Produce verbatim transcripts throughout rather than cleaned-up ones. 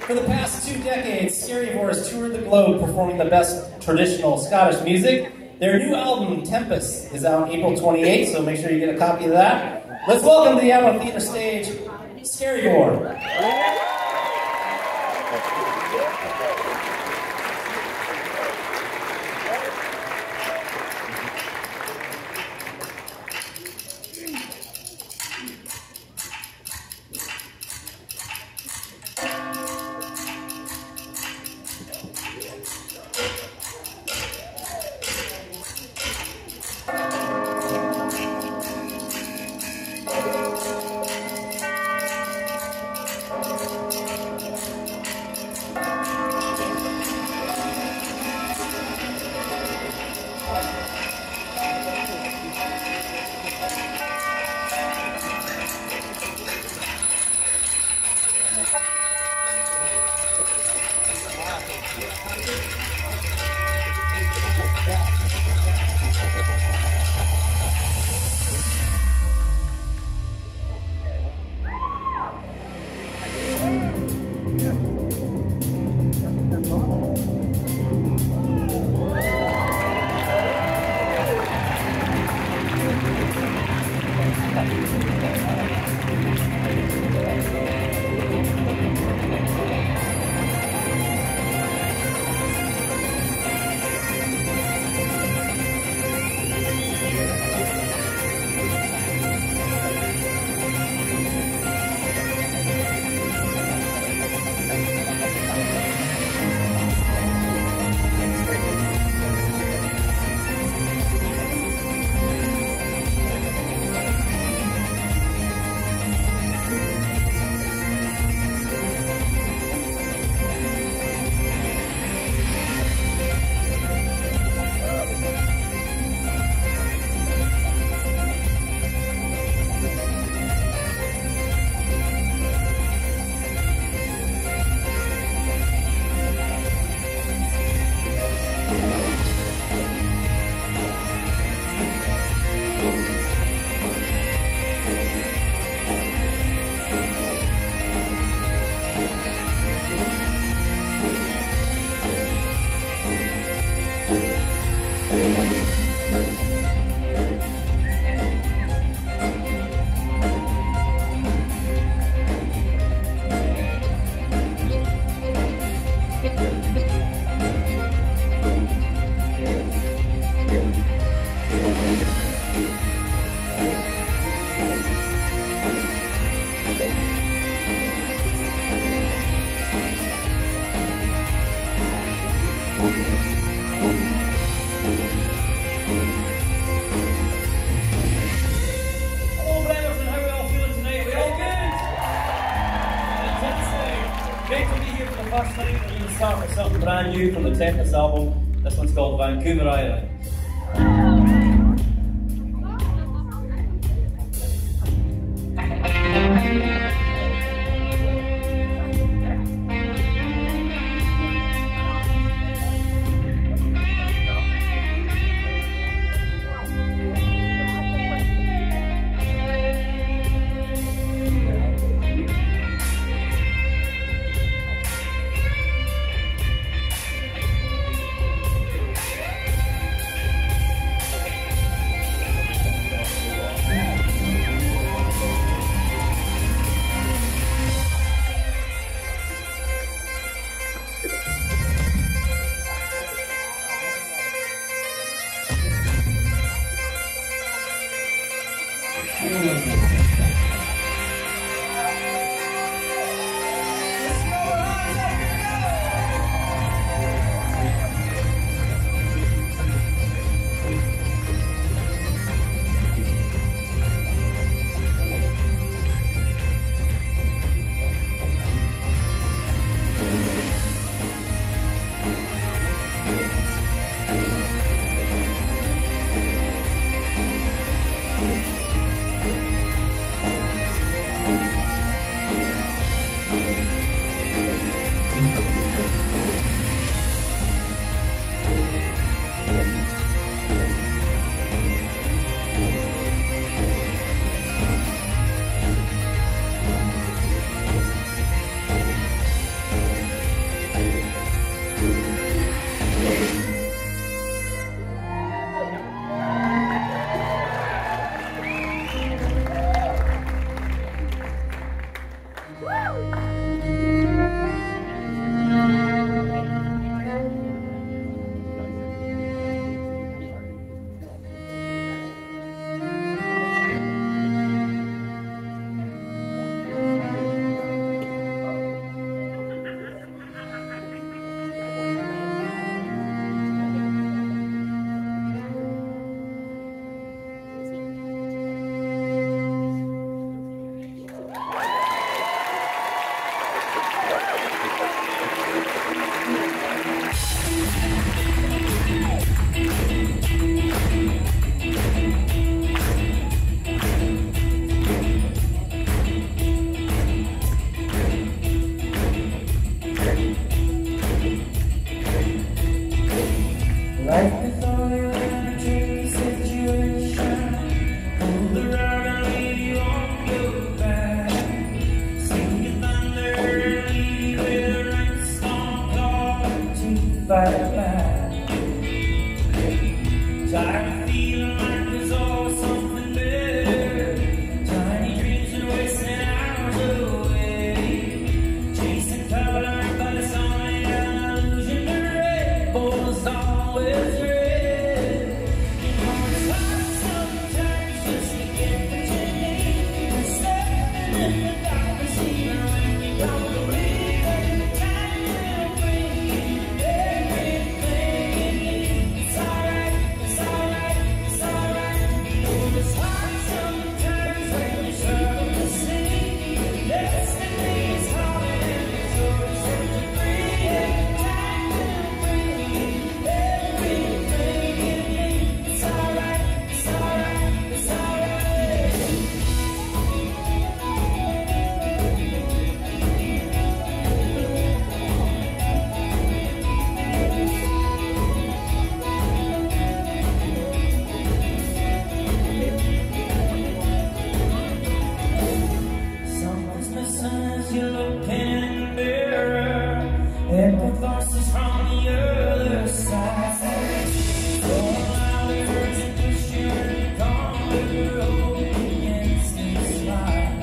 For the past two decades, Skerryvore has toured the globe performing the best traditional Scottish music. Their new album, Tempest, is out April twenty-eighth, so make sure you get a copy of that. Let's welcome to the Avon Theatre stage, Skerryvore. Brand new from the Tempest album. This one's called Vancouver Island. Life with all your energy situation, pull the rug and leave you on your back. Sing your thunder, leave with a rainstorm cloud to fight back. Tired of feeling like there's always something better. Tiny dreams and wasting hours away. Chasing color, but it's only an illusion. The rainbow's always red. It's hard sometimes just to get what you need. And stepping in the darkness even when you don't believe it. Time will bring everything you need. It's alright, it's alright, it's alright. Oh, it's hard sometimes when you struggle to see. Destiny's calling and it's yours set to free. Time will bring everything you need. It's alright, it's alright, it's alright. Something's missing as you're looking in the mirror. Echo voices from the other side. Going louder to push you in the corner, hope against this light.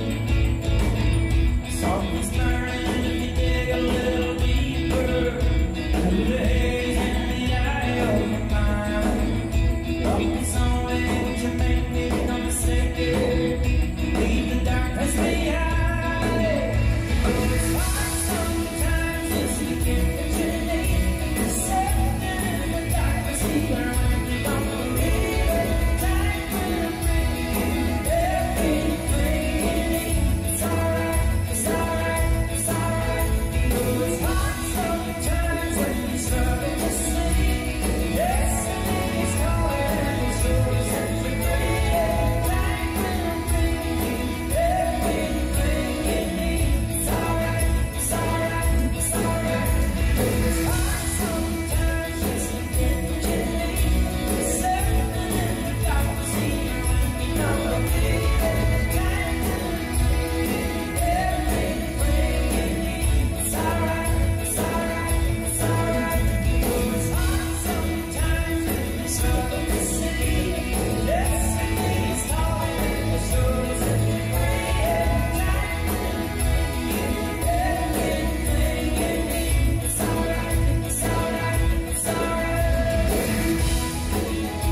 Something's burning if you dig a little deeper. Through the haze in the eye of your mind. Love is only what you make me become mistaken. Leave the darkness behind. Oh, it's hard sometimes just to get what you need. You're stepping in the darkness even when you don't believe it. Time will bring everything you need. It's alright, it's alright, it's alright. Oh, it's hard sometimes when you struggle to sleep. Destiny's calling and it's yours set to free. Time will bring everything you need. It's alright, it's alright, it's alright. It's hard sometimes just to get what you need. You're stepping in the darkness even when you don't believe it. Time will bring everything you need. It's alright, it's alright, it's alright. Oh, it's hard sometimes when you struggle to see. Destiny's calling and it's yours set to free. Time will bring everything you need. It's alright, it's alright, it's alright.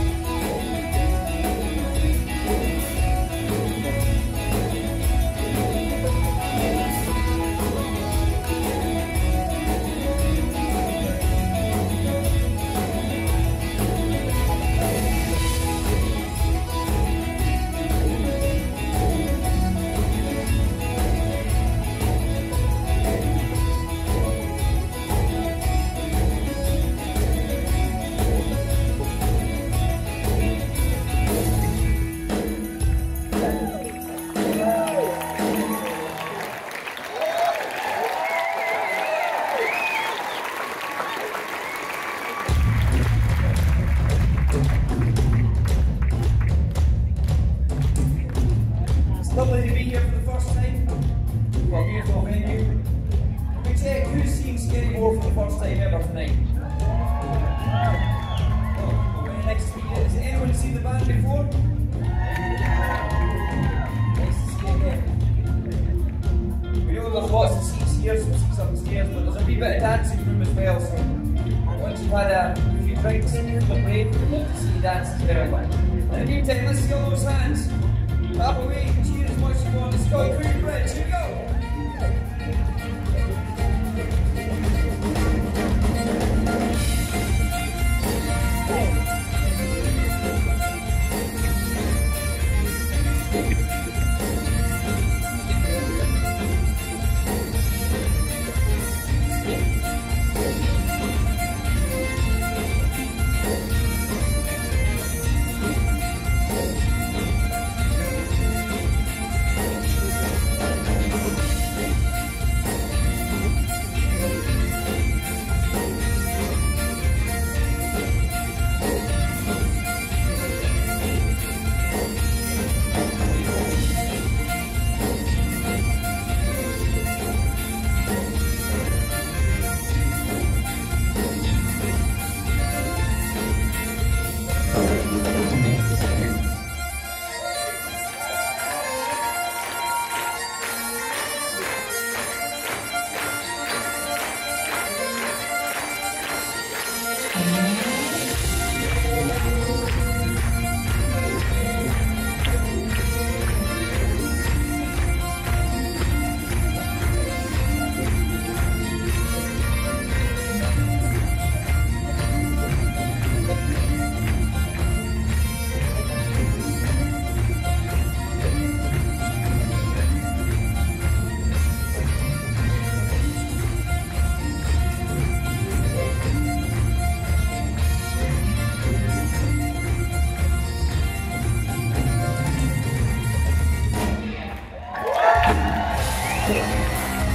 It's lovely to be here for the first time. What a beautiful venue. Can we check who's seen Scary More for the first time ever tonight? Oh, very nice to meet you. Has anyone seen the band before? Nice to see you again. We know there's lots of seats here, some seats up the stairs, but there's a wee bit of dancing room as well, so once you've had a few drinks, feel brave, we'd love to see you dance as well. In the meantime, let's see all those hands. Clap away and cheer as much as you want. Let's go through the bridge. Here we go.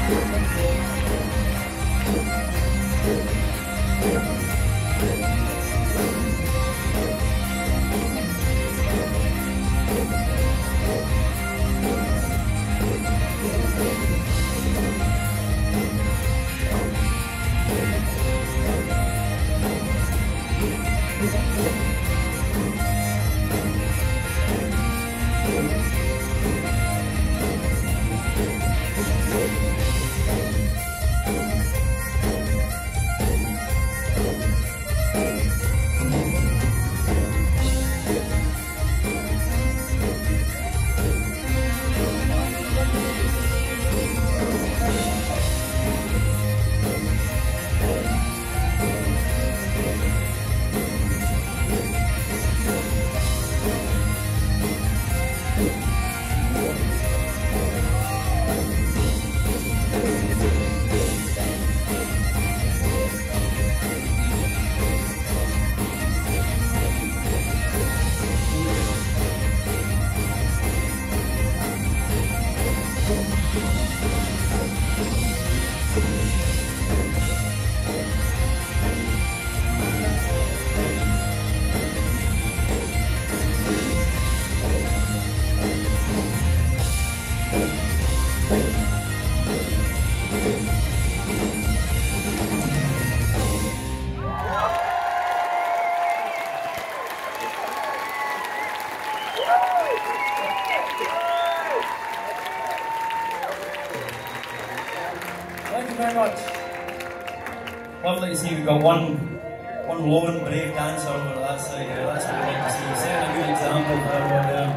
Thank you very much. Lovely to see we've got one one lone brave dancer over that side here. That's what we like to see. Setting a good example for everyone there.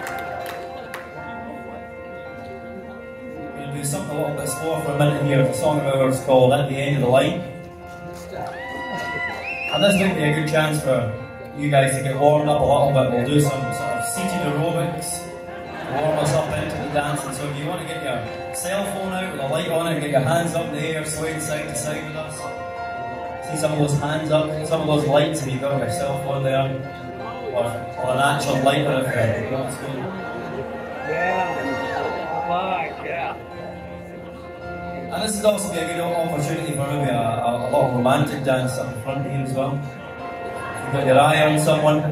We're going to do something a little bit slower for a minute here. It's a song of ours called At the End of the Line. And this might be a good chance for you guys to get warmed up a little bit. We'll do some sort of seated aerobics, warm us up into the dancing. So if you want to get your cell phone out with a light on it, get your hands up in the air, swaying side to side with us. See some of those hands up, some of those lights if you've got your cell phone there, or, or an actual light on it. Yeah, yeah. And this would also be a good opportunity for maybe a, a, a little romantic dance up in front here as well. If you've got your eye on someone,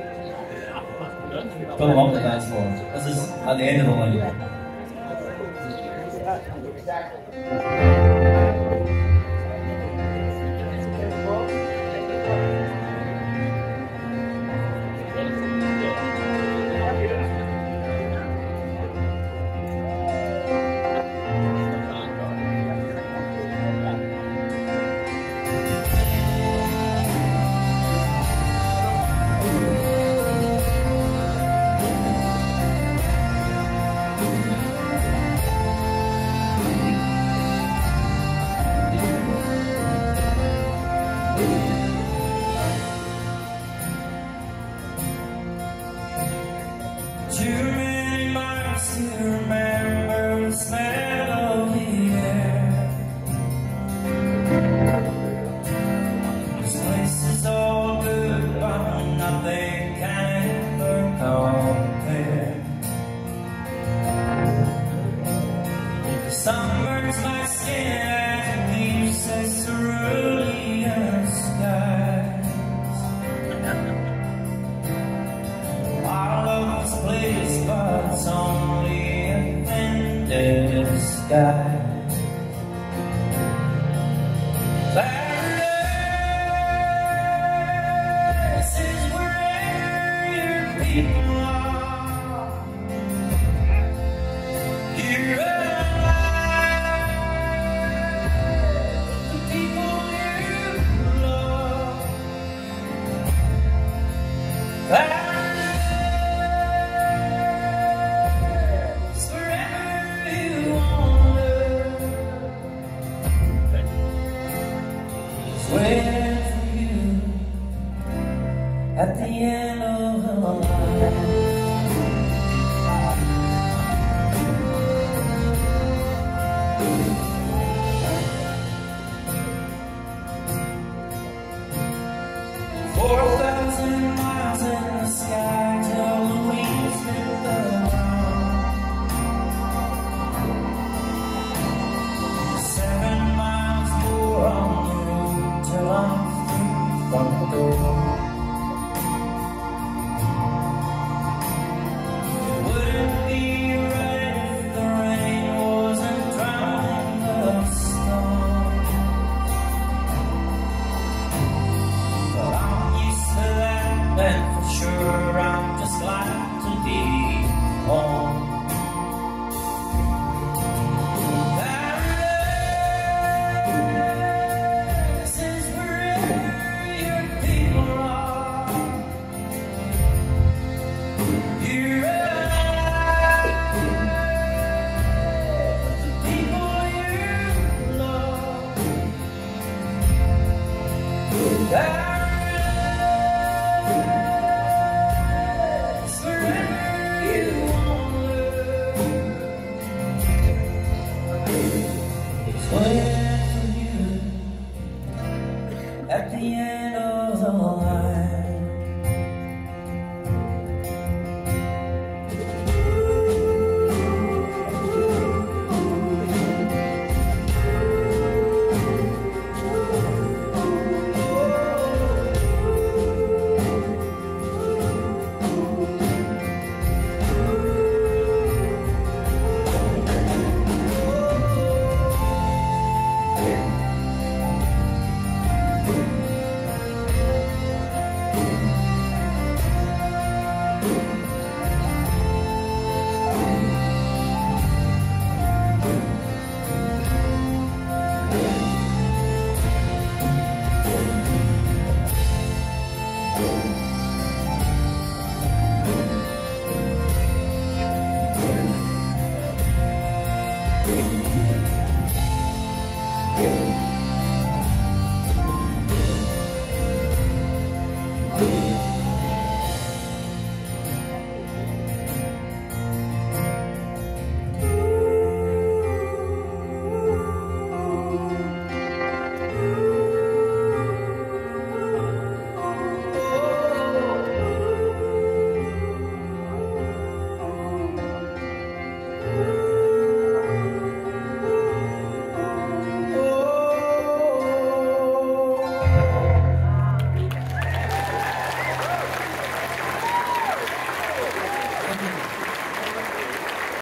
pull them up the dance floor. This is At the End of the Line. Too many miles to remember the smell of the air. This place is all good, but nothing can ever compare. The sun burns my skin as it leaves its cerulean skies. I love this place, but it's only a thin disguise. Paradise is wherever your people are. You're alive, the people you love. Paradise is wherever you wander. It's waiting for you at the end of the line. Four thousand miles in the sky till the wings hit the ground. That's wherever you wander. It's waiting for you at the end of the line. Yeah.